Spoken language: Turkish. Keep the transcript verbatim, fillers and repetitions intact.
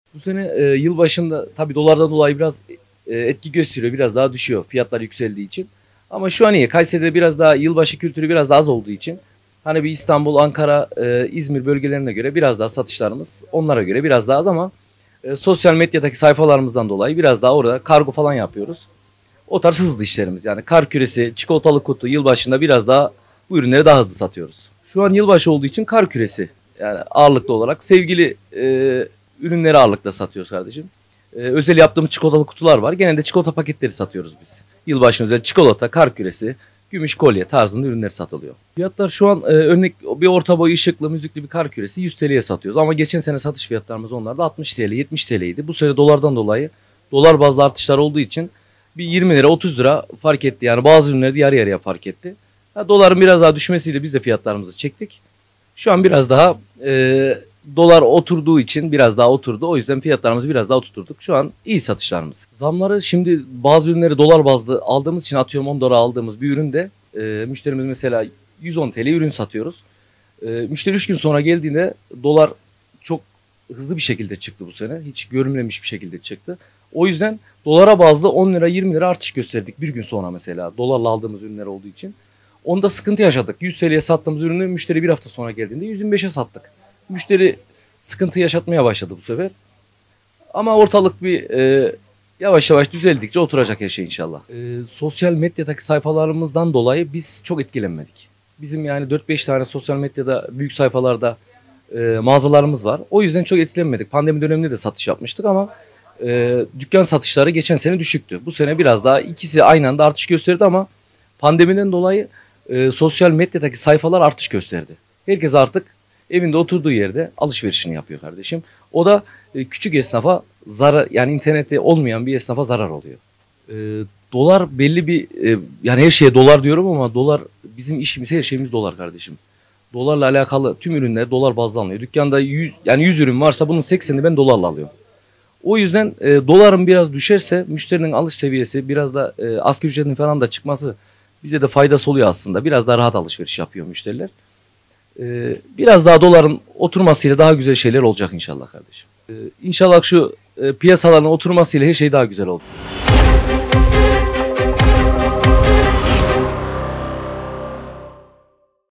Bu sene e, yıl başında tabii dolardan dolayı biraz e, etki gösteriyor. Biraz daha düşüyor fiyatlar yükseldiği için. Ama şu an iyi. Kayseri'de biraz daha yılbaşı kültürü biraz az olduğu için hani bir İstanbul, Ankara, e, İzmir bölgelerine göre biraz daha satışlarımız onlara göre biraz daha az ama e, sosyal medyadaki sayfalarımızdan dolayı biraz daha orada kargo falan yapıyoruz. O tarz hızlı işlerimiz yani kar küresi, çikolatalı kutu yılbaşında biraz daha bu ürünleri daha hızlı satıyoruz. Şu an yılbaşı olduğu için kar küresi yani ağırlıklı olarak sevgili e, ürünleri ağırlıkla satıyoruz kardeşim. E, özel yaptığımız çikolatalı kutular var. Genelde çikolata paketleri satıyoruz biz. Yılbaşına özel çikolata, kar küresi, gümüş kolye tarzında ürünler satılıyor. Fiyatlar şu an e, örnek bir orta boy ışıklı müzikli bir kar küresi yüz T L'ye satıyoruz. Ama geçen sene satış fiyatlarımız onlarda altmış T L, yetmiş T L'ydi. Bu sene dolardan dolayı dolar bazlı artışlar olduğu için bir yirmi lira otuz lira fark etti. Yani bazı ürünlerde yarı yarıya fark etti. Ha, doların biraz daha düşmesiyle biz de fiyatlarımızı çektik. Şu an biraz daha e, dolar oturduğu için biraz daha oturdu. O yüzden fiyatlarımızı biraz daha oturturduk. Şu an iyi satışlarımız. Zamları şimdi bazı ürünleri dolar bazlı aldığımız için atıyorum on dolara aldığımız bir üründe e, müşterimiz mesela yüz on T L ürün satıyoruz. E, müşteri üç gün sonra geldiğinde dolar çok hızlı bir şekilde çıktı bu sene. Hiç görülmemiş bir şekilde çıktı. O yüzden dolara bazlı on lira yirmi lira artış gösterdik bir gün sonra mesela dolarla aldığımız ürünler olduğu için. Onda sıkıntı yaşadık. yüz T L'ye sattığımız ürünü müşteri bir hafta sonra geldiğinde yüz yirmi beşe sattık. Müşteri sıkıntı yaşatmaya başladı bu sefer. Ama ortalık bir e, yavaş yavaş düzeldikçe oturacak her şey inşallah. E, sosyal medyadaki sayfalarımızdan dolayı biz çok etkilenmedik. Bizim yani dört beş tane sosyal medyada büyük sayfalarda e, mağazalarımız var. O yüzden çok etkilenmedik. Pandemi döneminde de satış yapmıştık ama e, dükkan satışları geçen sene düşüktü. Bu sene biraz daha ikisi aynı anda artış gösterdi ama pandemiden dolayı e, sosyal medyadaki sayfalar artış gösterdi. Herkes artık evinde oturduğu yerde alışverişini yapıyor kardeşim. O da e, küçük esnafa zarar yani internette olmayan bir esnafa zarar oluyor. E, dolar belli bir e, yani her şeye dolar diyorum ama dolar bizim işimiz her şeyimiz dolar kardeşim. Dolarla alakalı tüm ürünler dolar bazlı alınıyor. Dükkanda yüz, yani yüz ürün varsa bunun seksenini ben dolarla alıyorum. O yüzden e, doların biraz düşerse müşterinin alış seviyesi biraz da e, asgari ücretin falan da çıkması bize de faydası oluyor aslında. Biraz daha rahat alışveriş yapıyor müşteriler. E, biraz daha doların oturmasıyla daha güzel şeyler olacak inşallah kardeşim. E, İnşallah şu e, piyasaların oturmasıyla her şey daha güzel oldu.